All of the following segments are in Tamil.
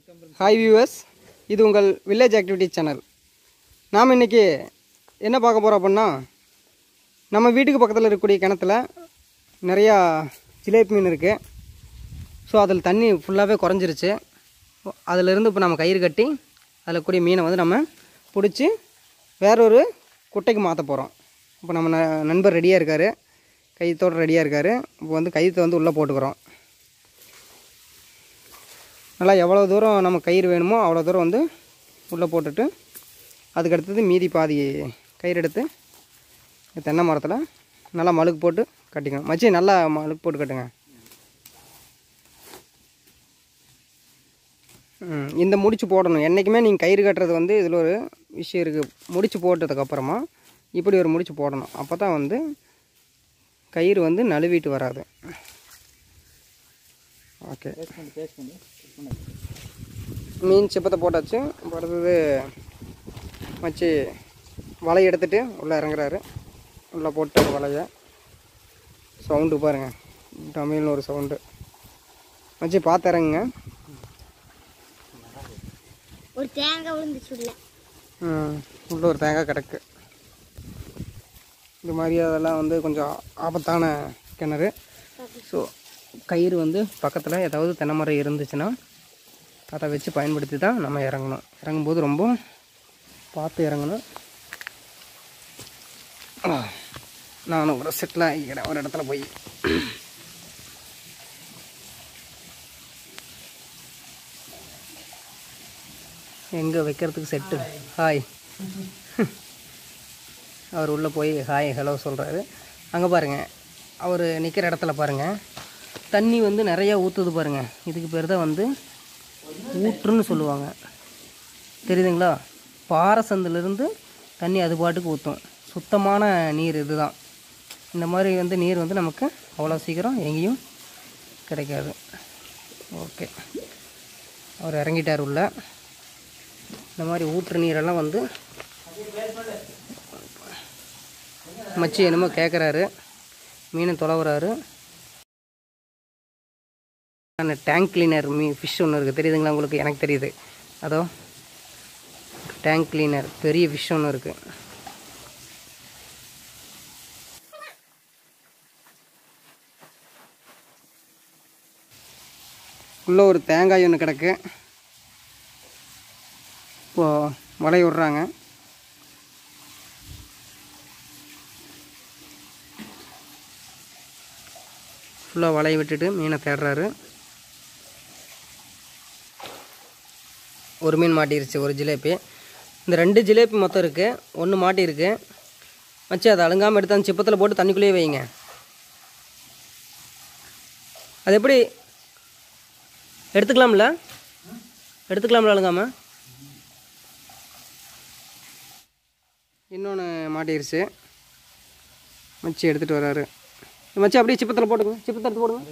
ஹாய் வியூவர்ஸ், இது உங்கள் வில்லேஜ் ஆக்டிவிட்டி சேனல். நாம் இன்றைக்கி என்ன பார்க்க போகிறோம் அப்படின்னா, நம்ம வீட்டுக்கு பக்கத்தில் இருக்கக்கூடிய கிணத்துல நிறையா ஜிலேபி மீன் இருக்குது. ஸோ அதில் தண்ணி ஃபுல்லாகவே குறைஞ்சிருச்சு. அதிலிருந்து இப்போ நம்ம கயிறு கட்டி அதில் கூடிய மீனை வந்து நம்ம பிடிச்சி வேறொரு குட்டைக்கு மாற்ற போகிறோம். இப்போ நம்ம நண்பர் ரெடியாக இருக்கார், கயிற்றோடு ரெடியாக இருக்கார். இப்போ வந்து கயிற்றை வந்து உள்ளே போட்டுக்கிறோம். நல்லா எவ்வளோ தூரம் நம்ம கயிறு வேணுமோ அவ்வளோ தூரம் வந்து உள்ளே போட்டுட்டு, அதுக்கடுத்தது மீதி பாதி கயிறு எடுத்து தென்னை மரத்தில் நல்லா மழுக்கு போட்டு கட்டிக்கணும். மச்சி நல்லா மழுக்கு போட்டு கட்டுங்க. இந்த முடிச்சு போடணும். என்றைக்குமே நீங்கள் கயிறு கட்டுறது வந்து இதில் ஒரு விஷயம் இருக்குது. முடிச்சு போட்டதுக்கப்புறமா இப்படி ஒரு முடிச்சு போடணும். அப்போ தான் வந்து கயிறு வந்து நழுவிட்டு வராது. ஓகே, மீன் சிப்பத்தை போட்டாச்சு. இப்போ அடுத்தது மச்சி வலையை எடுத்துகிட்டு உள்ளே இறங்குறாரு. உள்ளே போட்டு வலையை சவுண்டு பாருங்கள், தமிழ்னு ஒரு சவுண்டு. மச்சி பார்த்து இறங்குங்க. ஒரு தேங்காய் விழுந்துச்சு உள்ள ஒரு தேங்காய் கிடக்கு. இந்த மாதிரி அதெல்லாம் வந்து கொஞ்சம் ஆபத்தான கிணறு. ஸோ கயிறு வந்து பக்கத்தில் ஏதாவது தென்னை மரம் இருந்துச்சுன்னா அதை வச்சு பயன்படுத்தி தான் நம்ம இறங்கணும். இறங்கும்போது ரொம்ப பார்த்து இறங்கணும். நானும் ஒரு செட்டில் ஆகிக்கிறேன் ஒரு இடத்துல போய். எங்கே வைக்கிறதுக்கு செட்டு. ஹாய். அவர் உள்ளே போய் ஹாய் ஹலோ சொல்கிறாரு. அங்கே பாருங்கள், அவர் நிற்கிற இடத்துல பாருங்கள், தண்ணி வந்து நிறையா ஊற்றுது பாருங்கள். இதுக்கு பேர் தான் வந்து ஊற்றுன்னு சொல்லுவாங்க. தெரியுதுங்களா? பாறை சந்திலிருந்து தண்ணி அது பாட்டுக்கு ஊற்றும். சுத்தமான நீர் இது தான். இந்த மாதிரி வந்து நீர் வந்து நமக்கு அவ்வளோ சீக்கிரம் எங்கேயும் கிடைக்காது. ஓகே, அவர் இறங்கிட்டார் உள்ள. இந்த மாதிரி ஊற்று நீரெல்லாம் வந்து மச்சி என்னமோ கேட்குறாரு, மீனை தொலைவுறாரு. டேங்க் கிளீனர் ஃபிஷ் ஒன்று இருக்குது, தெரியுதுங்களா உங்களுக்கு? எனக்கு தெரியுது. அதோ டேங்க் கிளீனர் பெரிய ஃபிஷ் ஒன்று இருக்குது. உள்ளே ஒரு தேங்காய் ஒன்று கிடக்கு. இப்போது வலை விட்றாங்க. ஃபுல்லாக வலையை விட்டுட்டு மீனை தேடுறாரு. ஒரு மீன் மாட்டிருச்சு, ஒரு ஜிலேபி. இந்த 2 ஜிலேபி மொத்தம் இருக்குது. 1 மாட்டிருக்கு. மச்சி அதை அழுங்காமல் எடுத்து அந்த சிப்பத்தில் போட்டு தண்ணிக்குள்ளேயே வைங்க. அது எப்படி எடுத்துக்கலாம்ல? எடுத்துக்கலாம்ல அழுங்காமல்? இன்னொன்று மாட்டிருச்சு. மச்சி எடுத்துகிட்டு வர்றாரு. மச்சி அப்படியே சிப்பத்தில் போட்டுங்க, சிப்பத்தை எடுத்து போடுங்க.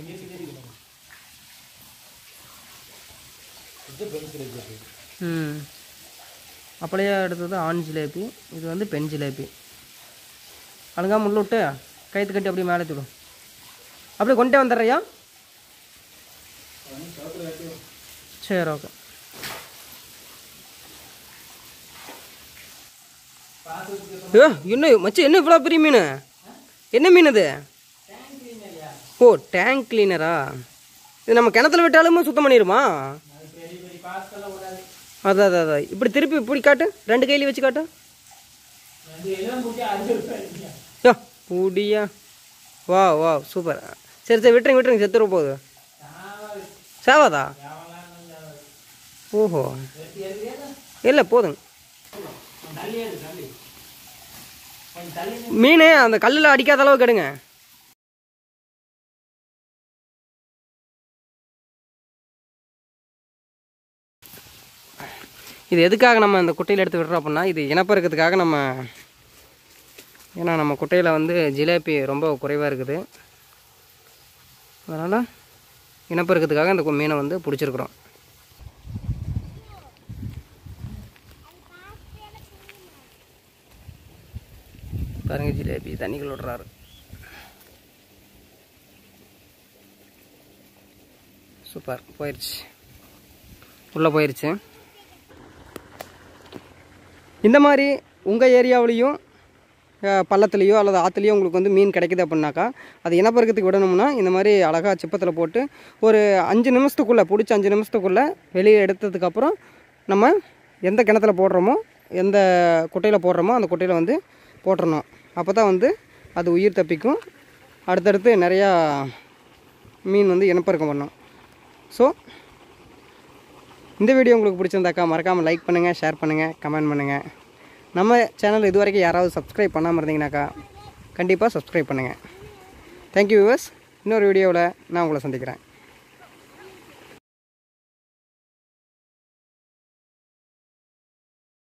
அப்படியே எடுத்தது ஆண் ஜிலேபி, இது வந்து பெண் ஜிலேபி. அழுங்காமல் உள்ள விட்டு கயிற்று கட்டி அப்படியே மேலே தூடும். அப்படியே கொண்டே வந்துடுறியா? சரி, ஓகே. இன்னும் மச்சி என்ன இவ்வளோ பெரிய மீன்? என்ன மீன் அது? ஓ, டேங்க் கிளீனரா? இது நம்ம கிணத்துல விட்டாலுமே சுத்தம் பண்ணிடுமா? அதான் இப்படி திருப்பி இப்படி காட்டு, 2 கையிலையும் வச்சு காட்டு. புடியா, வா வா, சூப்பர். சரி சரி, விட்டுருங்க, செத்துற போகுது. சாவாதா? ஓஹோ, இல்லை போதுங்க. மீன் அந்த கல்லில் அடிக்காத அளவு கெடுங்க. இது எதுக்காக நம்ம இந்த குட்டையில் எடுத்து விடுறோம் அப்படின்னா, இது இனப்பெருக்கத்துக்காக நம்ம. ஏன்னா நம்ம குட்டையில் வந்து ஜிலேபி ரொம்ப குறைவாக இருக்குது. அதனால் இனப்பெருக்கத்துக்காக இந்த மீனை வந்து பிடிச்சிருக்குறோம். பாருங்க, ஜிலேபி தண்ணிக்குள்ள விடுறாரு. சூப்பர், போயிடுச்சு. உள்ளே போயிடுச்சு. இந்த மாதிரி உங்கள் ஏரியாவிலையும் பள்ளத்துலேயோ அல்லது ஆற்றுலையோ உங்களுக்கு வந்து மீன் கிடைக்குது அப்படின்னாக்கா அது இனப்பெருக்கத்துக்கு விடணும்னா இந்த மாதிரி அழகாக சிப்பத்தில் போட்டு ஒரு 5 நிமிஷத்துக்குள்ளே பிடிச்ச 5 நிமிஷத்துக்குள்ளே வெளியே எடுத்ததுக்கப்புறம் நம்ம எந்த கிணத்துல போடுறோமோ எந்த குட்டையில் போடுறோமோ அந்த குட்டையில் வந்து போட்டுறணும். அப்போ தான் வந்து அது உயிர் தப்பிக்கும். அடுத்தடுத்து நிறையா மீன் வந்து இனப்பெருக்கம் பண்ணும். ஸோ இந்த வீடியோ உங்களுக்கு பிடிச்சிருந்தாக்கா மறக்காமல் லைக் பண்ணுங்கள், ஷேர் பண்ணுங்கள், கமெண்ட் பண்ணுங்கள். நம்ம சேனல் இது வரைக்கும் யாராவது சப்ஸ்கிரைப் பண்ணாமல் இருந்தீங்கன்னாக்கா கண்டிப்பாக சப்ஸ்கிரைப் பண்ணுங்கள். Thank you viewers. இன்னொரு வீடியோவில் நான் உங்களை சந்திக்கிறேன்.